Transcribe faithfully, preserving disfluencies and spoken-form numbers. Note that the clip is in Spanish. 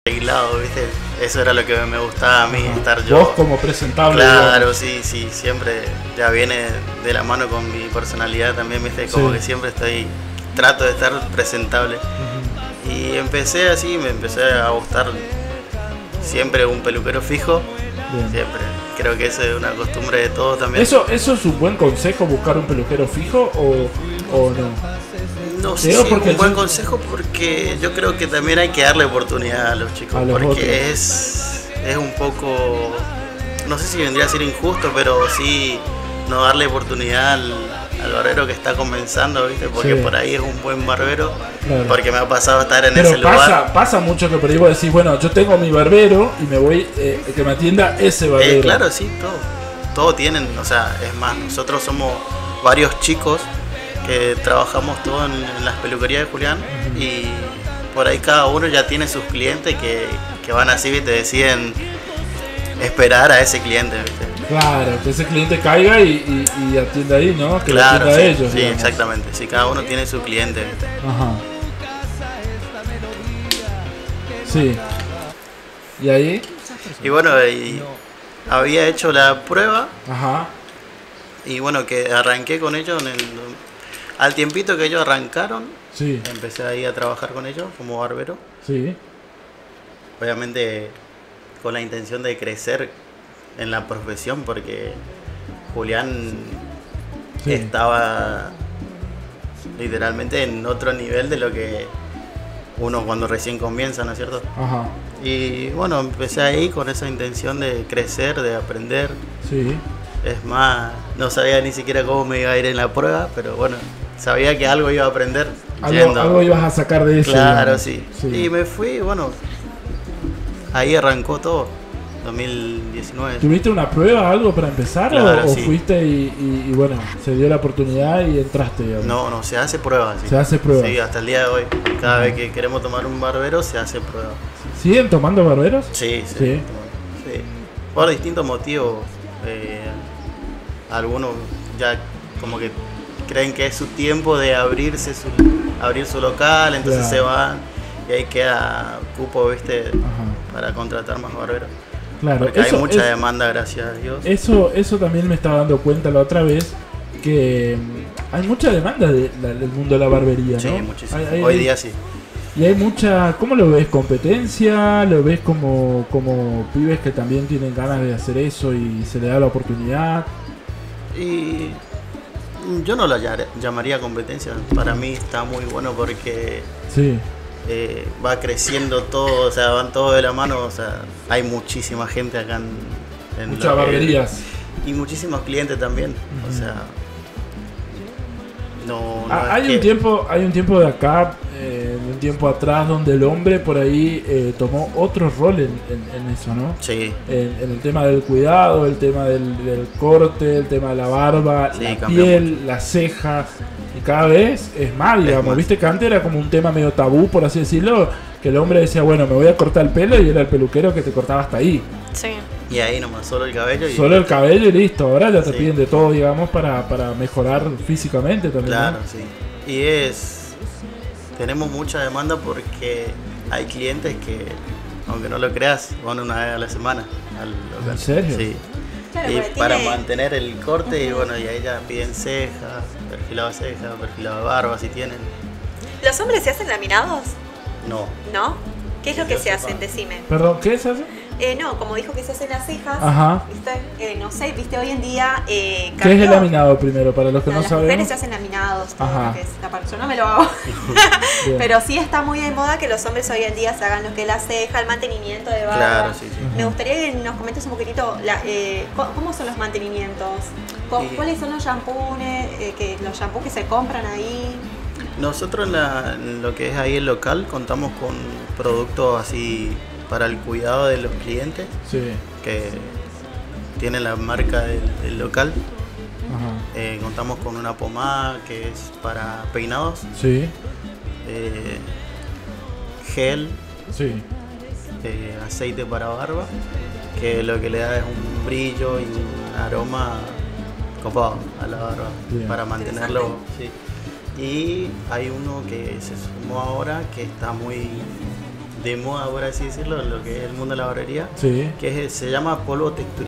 arreglado, ¿viste? Eso era lo que me gustaba a mí, Ajá. estar yo. Vos como presentable. Claro, sí, sí, siempre ya viene de la mano con mi personalidad también, ¿viste? Como Sí. que siempre estoy, trato de estar presentable. Ujú. Y empecé así, me empecé a gustar siempre un peluquero fijo, Bien. siempre. Creo que eso es una costumbre de todos también. ¿Eso, ¿Eso es un buen consejo, buscar un peluquero fijo o, o no? No sé Digo si es porque un buen yo- consejo porque yo creo que también hay que darle oportunidad a los chicos, A los porque otros. es, es un poco, no sé si vendría a ser injusto, pero sí no darle oportunidad al, al barbero que está comenzando, ¿viste? Porque Sí. por ahí es un buen barbero, Claro. porque me ha pasado estar en Pero ese pasa, lugar. pasa mucho que por ahí vos decís, bueno, yo tengo mi barbero y me voy, eh, que me atienda ese barbero. Eh, claro, sí, todo, todo tienen, o sea, es más, nosotros somos varios chicos que trabajamos todos en, en las peluquerías de Julián y por ahí cada uno ya tiene sus clientes que, que van así, ¿viste? Deciden esperar a ese cliente, ¿viste? Claro, que ese cliente caiga y, y, y atienda ahí, ¿no? Que lo Claro, atienda sí, a ellos. sí, digamos. exactamente, sí, cada uno tiene su cliente, ¿viste? Ajá. Sí. ¿Y ahí? Y bueno, y había hecho la prueba Ajá. y bueno, que arranqué con ellos en el, al tiempito que ellos arrancaron, Sí, empecé ahí a trabajar con ellos como barbero. sí. Obviamente con la intención de crecer en la profesión porque Julián Sí. estaba literalmente en otro nivel de lo que uno cuando recién comienza, ¿no es cierto? Ajá. Y bueno, empecé ahí con esa intención de crecer, de aprender. Sí. Es más, no sabía ni siquiera cómo me iba a ir en la prueba, pero bueno, sabía que algo iba a aprender Algo, yendo. algo ibas a sacar de eso. Claro, digamos. sí. Sí. Y me fui, bueno, ahí arrancó todo, dos mil diecinueve. ¿Tuviste una prueba, algo para empezar? Claro, o, o sí. fuiste y, y- y bueno, se dio la oportunidad y entraste, digamos? No, no, se hace prueba. Sí. Se hace prueba. Sí, hasta el día de hoy. Cada vez que queremos tomar un barbero, se hace prueba. ¿Siguen tomando barberos? Sí, sí. Sí. Sí. Por distintos motivos. eh, algunos ya como que creen que es su tiempo de abrirse su, abrir su local, entonces Claro. se van y ahí queda cupo, ¿viste? Ajá. Para contratar más barberos. Claro. Porque eso, hay mucha es- demanda, gracias a Dios. Eso, eso también me estaba dando cuenta la otra vez, que mm, hay mucha demanda de- la- del mundo de la barbería, ¿no? Sí, muchísimo. Hay- hay- Hoy día sí. Y hay mucha, ¿cómo lo ves? ¿Competencia? ¿Lo ves como, como pibes que también tienen ganas de hacer eso y se le da la oportunidad? Y yo no la llar- llamaría competencia. Para mí está muy bueno porque Sí, eh, va creciendo todo, o sea, van todos de la mano. O sea, hay muchísima gente acá en, en muchas lo que- barberías. y muchísimos clientes también. O Ujú. sea, no, no Ah, es hay que- un tiempo, hay un tiempo de acá, eh, un tiempo atrás, donde el hombre por ahí eh, tomó otro rol en, en- en eso, ¿no? Sí, En, en el tema del cuidado, el tema del, del corte, el tema de la barba, Sí, la cambió piel, las cejas. Y cada vez es más, digamos. más. Viste que antes era como un tema medio tabú, por así decirlo, que el hombre decía, bueno, me voy a cortar el pelo, y era el peluquero que te cortaba hasta ahí. Sí. y ahí nomás solo el cabello. Y Solo el cabello y listo. Ahora ya te Sí. piden de todo, digamos, para, para mejorar físicamente también. Claro, ¿no? sí. Y es. Tenemos mucha demanda porque hay clientes que, aunque no lo creas, van una vez a la semana al local. ¿En serio? Sí. Claro, Y porque para tiene- mantener el corte, y bueno, y ahí ya piden cejas, perfilado de cejas, perfilado de barba si tienen. ¿Los hombres se hacen laminados? No. ¿No? ¿Qué es lo Que que yo se sepa. hacen? Decime. Perdón, ¿qué es eso? Eh, no, como dijo que se hacen las cejas, Ajá. ¿viste? Eh, no sé, viste, hoy en día eh, ¿Qué es el cambió. laminado primero? Para los que No, no las sabemos. mujeres se hacen laminados, todo Ajá. lo que es la parte. Yo no me lo hago. Bien. Pero sí está muy de moda que los hombres hoy en día se hagan lo que es la ceja, el mantenimiento de barba. Claro, sí, sí. Me gustaría que nos comentes un poquitito la, eh, co- cómo son los mantenimientos, Co- Sí. cuáles son los shampoos, eh, que los shampoos que se compran ahí. Nosotros en, la- en lo que es ahí el local contamos con productos así para el cuidado de los clientes Sí. que tienen la marca del, del local. Ajá. Eh, contamos con una pomada que es para peinados, Sí. eh, gel, Sí. eh, aceite para barba, que lo que le da es un brillo y un aroma copado a la barba. Bien. Para mantenerlo. Sí. Y hay uno que se sumó ahora que está muy de moda, por así decirlo, en lo que es el mundo de la barbería, Sí. que es- se llama polvo texturizado.